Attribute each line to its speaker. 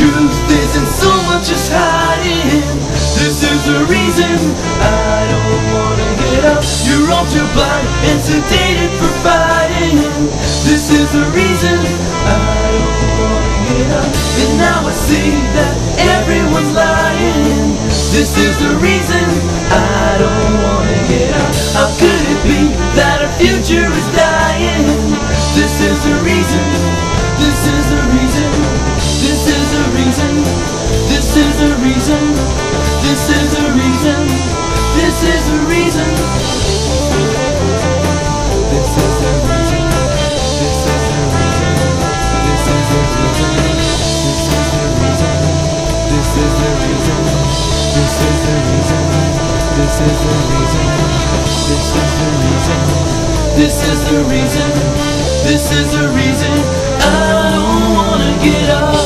Speaker 1: truth isn't so much as hiding. This is the reason I don't wanna get up. You're all too blind and sedated for fighting. This is the reason I don't wanna get up. And now I see that everyone's lying. This is the reason I don't wanna get up. How could it be that our future is dying? This is the reason. This is the reason. This is the reason. This is the reason. This is the reason. This is the reason. This is the reason. This is the reason. This is the reason. This is the reason. This is the reason. This is the reason. This is the reason. This is the reason. This is the reason. This is the reason I don't wanna get up.